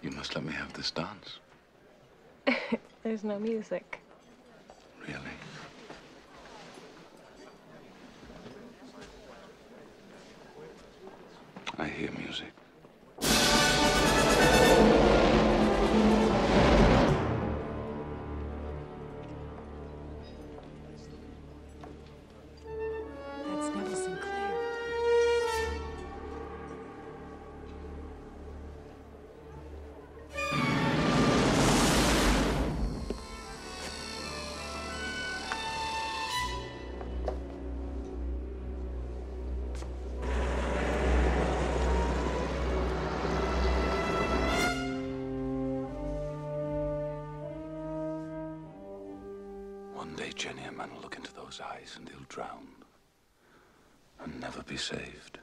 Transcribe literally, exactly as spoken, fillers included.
You must let me have this dance. There's no music. Really? I hear music. That's Neville Sinclair. One day, Jenny, a man will look into those eyes and he'll drown and never be saved.